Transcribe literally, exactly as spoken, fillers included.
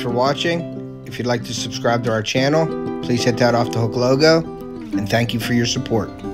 for watching. If you'd like to subscribe to our channel, please hit that off the hook logo, and thank you for your support.